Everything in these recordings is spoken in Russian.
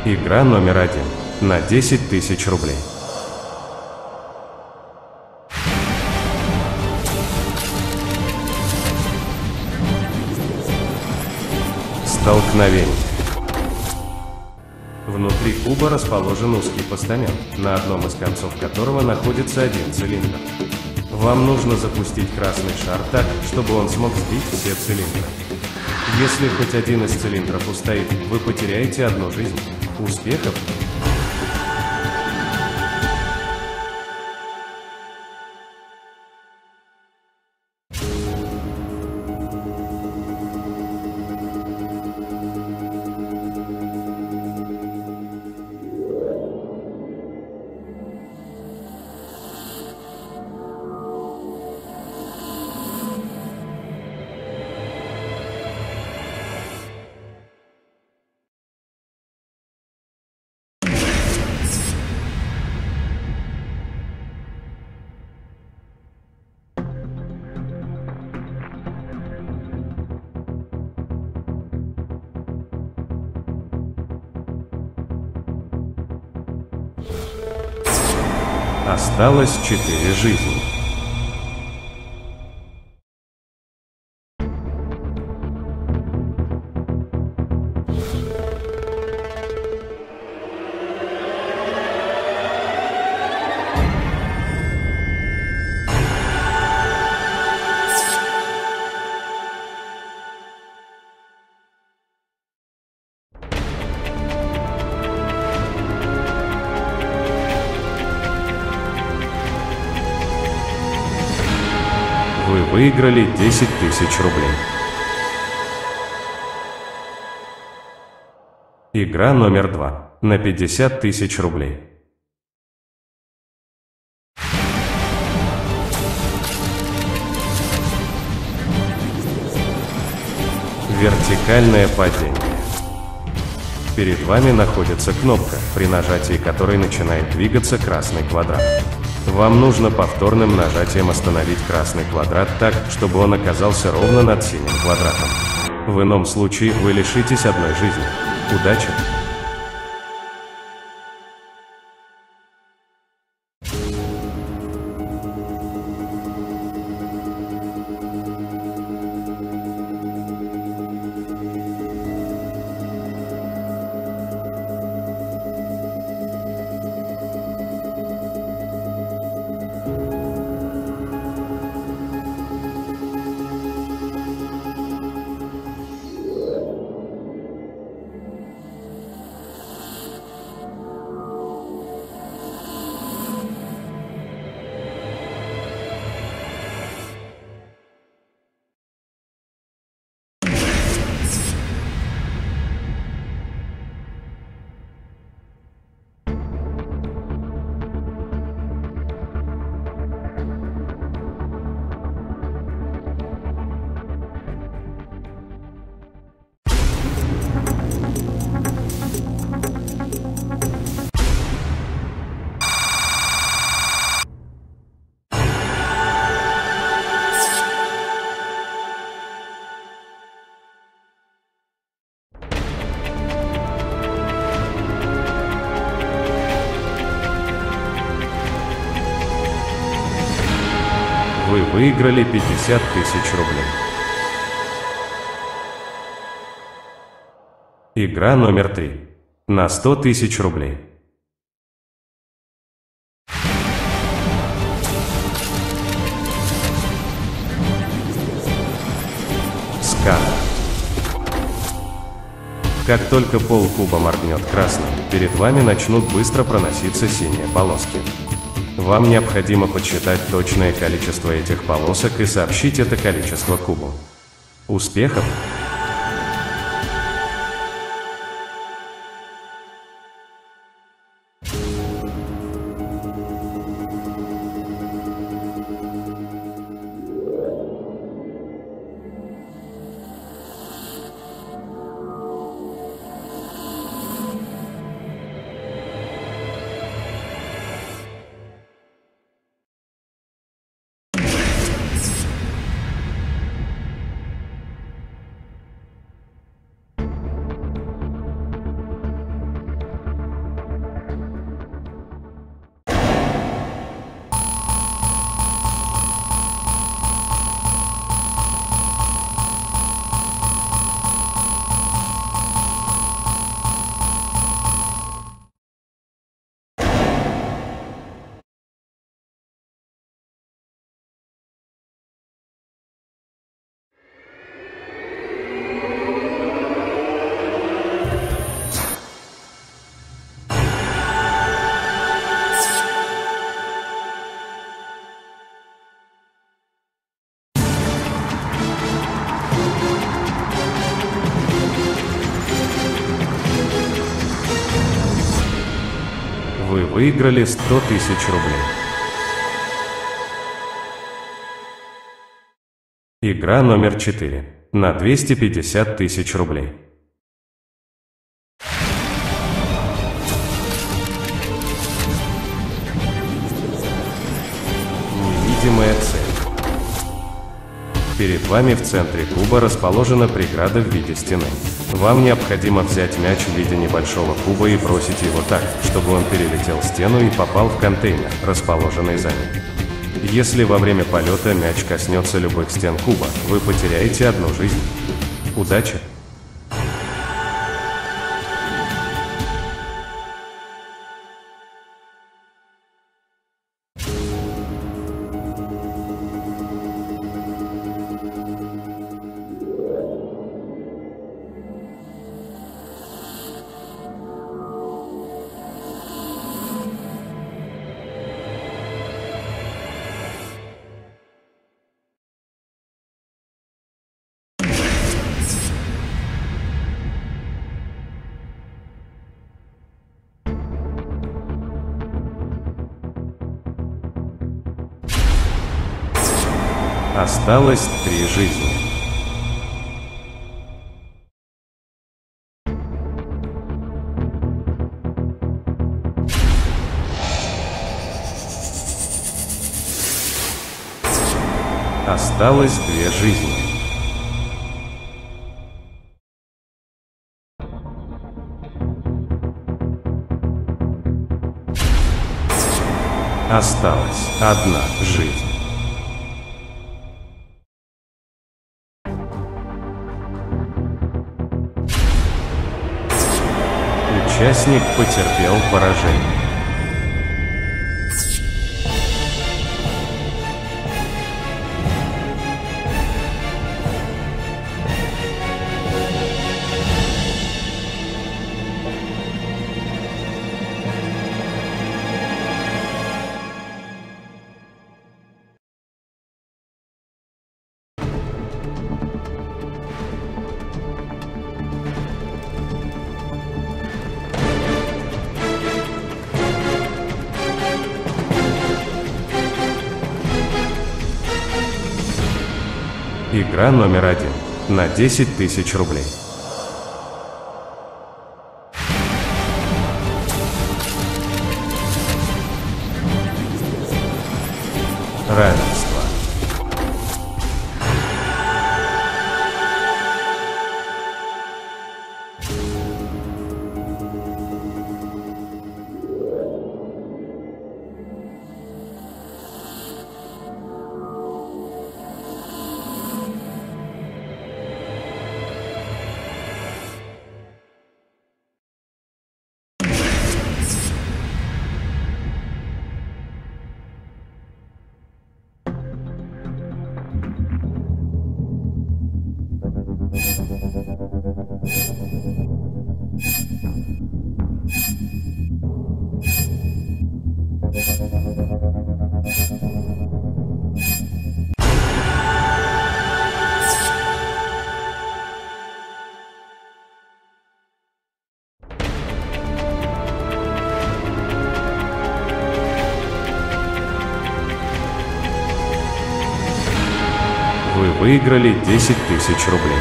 Игра номер 1 на 10 тысяч рублей. Столкновение. Внутри куба расположен узкий постамент, на одном из концов которого находится один цилиндр. Вам нужно запустить красный шар так, чтобы он смог сбить все цилиндры. Если хоть один из цилиндров устоит, вы потеряете одну жизнь. Успехов! Осталось 4 жизни. Вы выиграли 10 тысяч рублей. Игра номер 2 на 50 тысяч рублей. Вертикальное падение. Перед вами находится кнопка, при нажатии которой начинает двигаться красный квадрат. Вам нужно повторным нажатием остановить красный квадрат так, чтобы он оказался ровно над синим квадратом. В ином случае вы лишитесь одной жизни. Удачи! Вы выиграли 50 тысяч рублей. Игра номер 3 на 100 тысяч рублей. Сканер. Как только пол куба моргнет красным, перед вами начнут быстро проноситься синие полоски. Вам необходимо подсчитать точное количество этих полосок и сообщить это количество кубу. Успехов! выиграли 100 тысяч рублей. Игра номер 4. На 250 тысяч рублей. Невидимая цель. Перед вами в центре куба расположена преграда в виде стены. Вам необходимо взять мяч в виде небольшого куба и бросить его так, чтобы он перелетел стену и попал в контейнер, расположенный за ним. Если во время полета мяч коснется любых стен куба, вы потеряете одну жизнь. Удачи! Осталось 3 жизни. Осталось 2 жизни. Осталась 1 жизнь. Участник потерпел поражение. Игра номер 1. На 10 тысяч рублей. Равенство. Вы выиграли 10 тысяч рублей.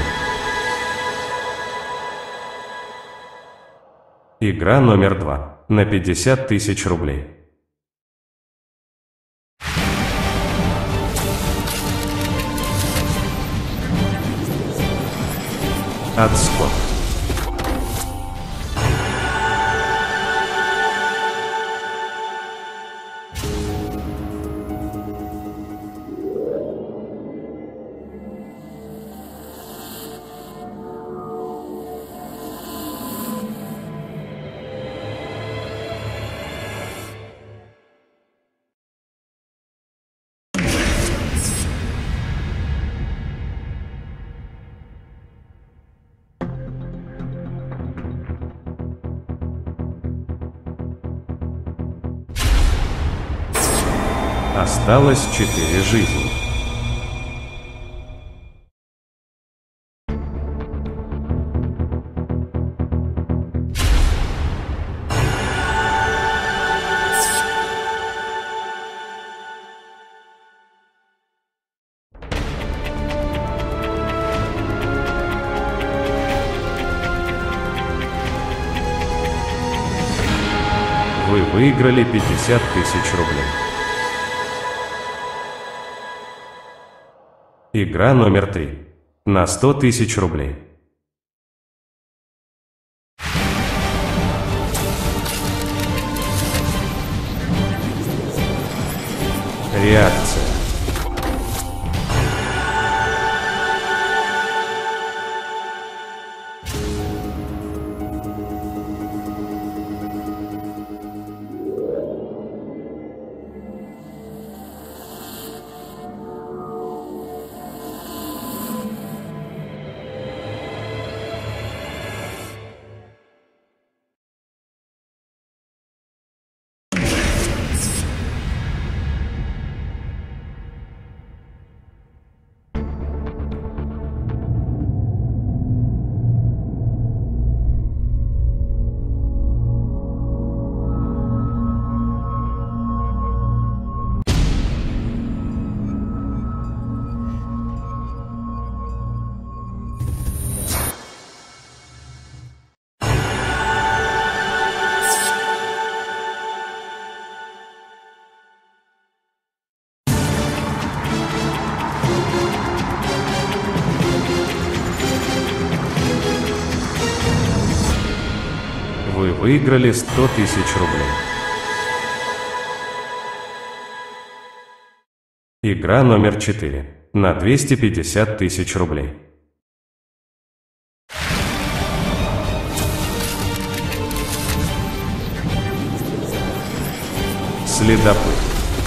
Игра номер 2. На 50 тысяч рублей. Отскок. Осталось 4 жизни. Вы выиграли 50 тысяч рублей. Игра номер 3. На 100 тысяч рублей. Реакция. Вы выиграли 100 тысяч рублей. Игра номер 4. На 250 тысяч рублей. Следопыт.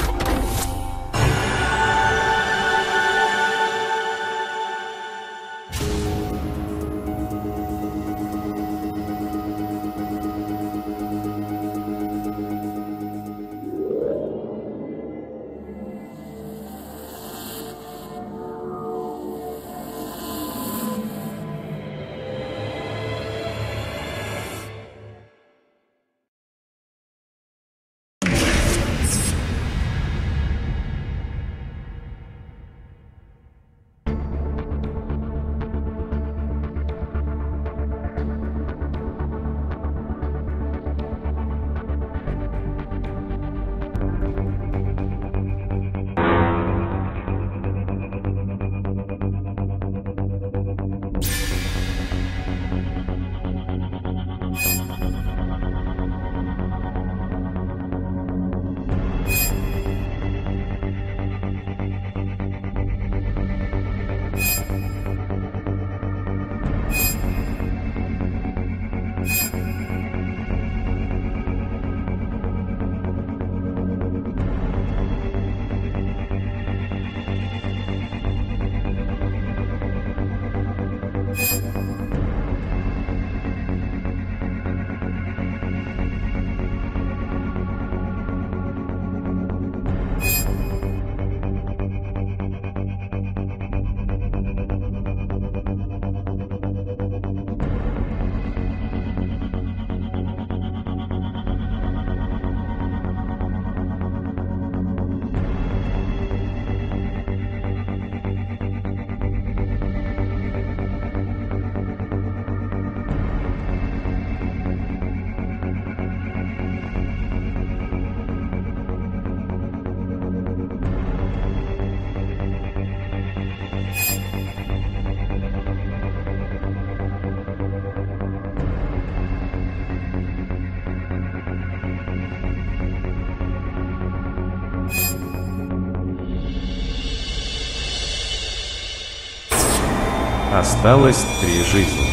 Осталось 3 жизни.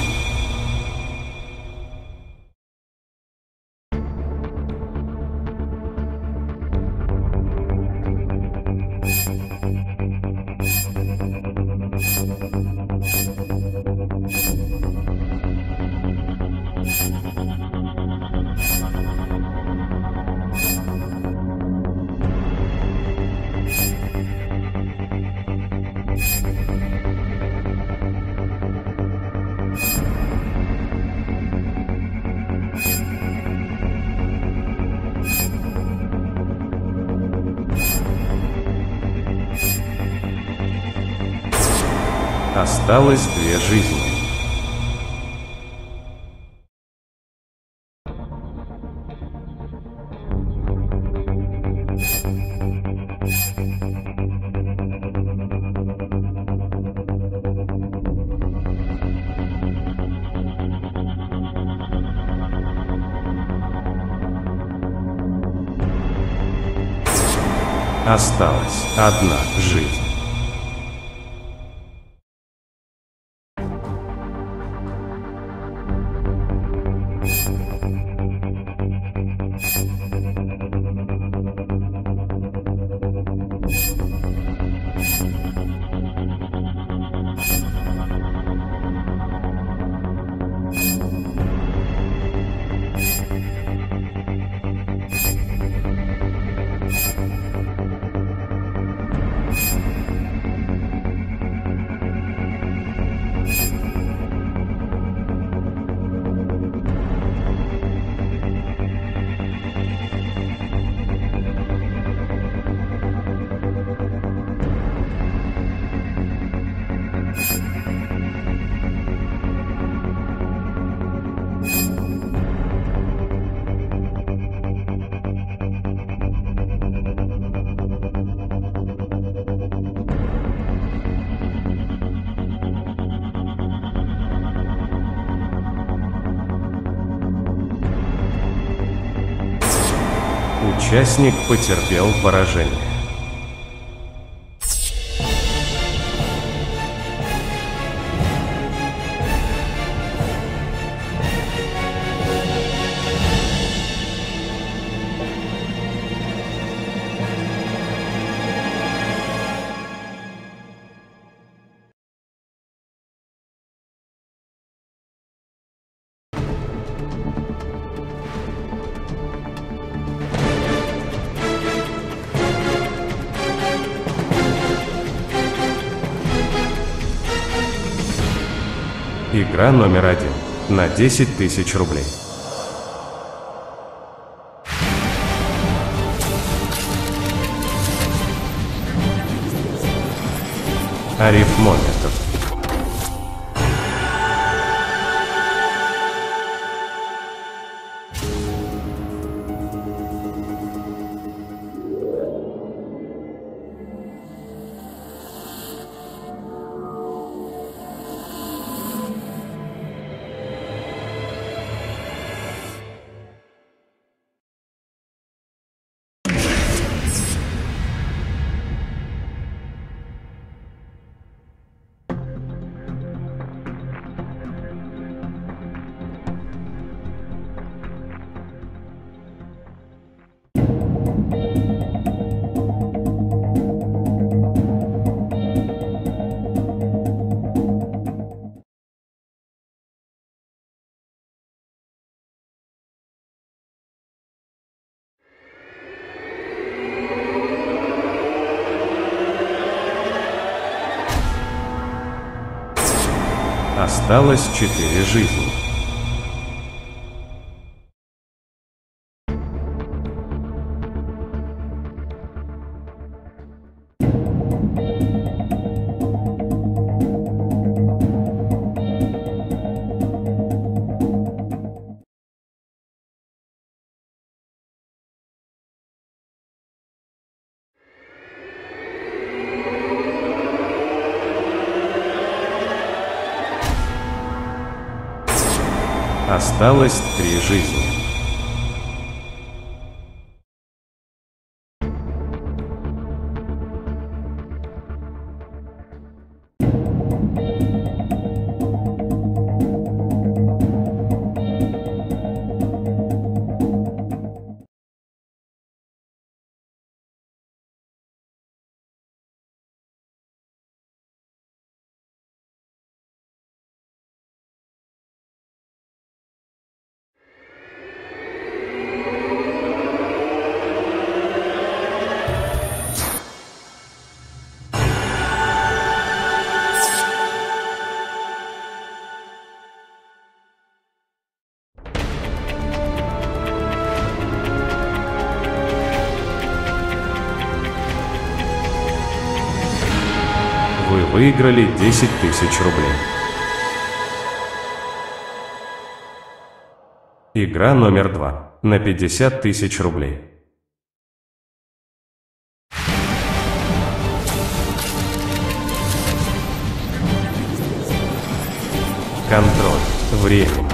Осталось 2 жизни. Осталась одна жизнь. Участник потерпел поражение. Игра номер 1 на 10 тысяч рублей. Арифмометр. Осталось 4 жизни. Осталось 3 жизни. Вы выиграли 10 тысяч рублей. Игра номер 2 на 50 тысяч рублей. Контроль времени.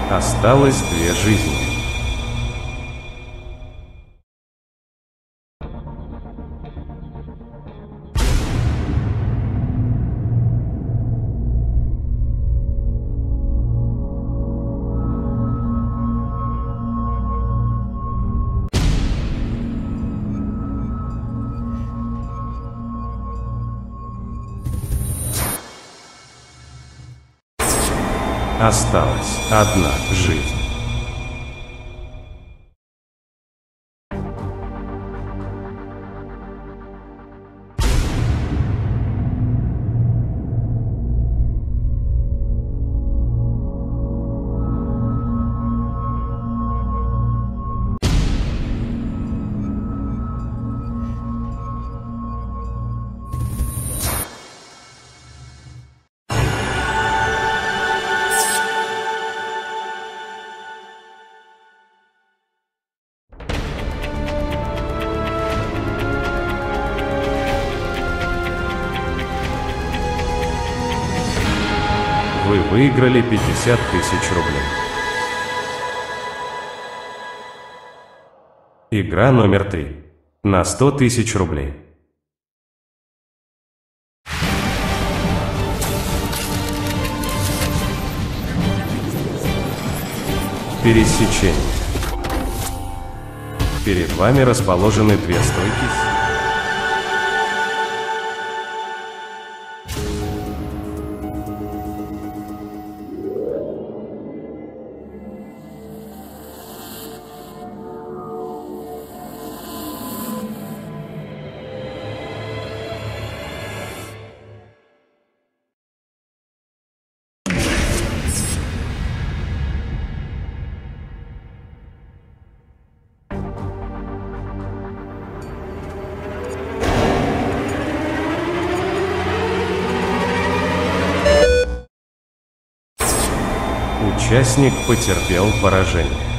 Осталось 2 жизни. Осталась 1 жизнь. Вы выиграли 50 тысяч рублей. Игра номер 3. На 100 тысяч рублей. Пересечение. Перед вами расположены 2 стойки. Участник потерпел поражение.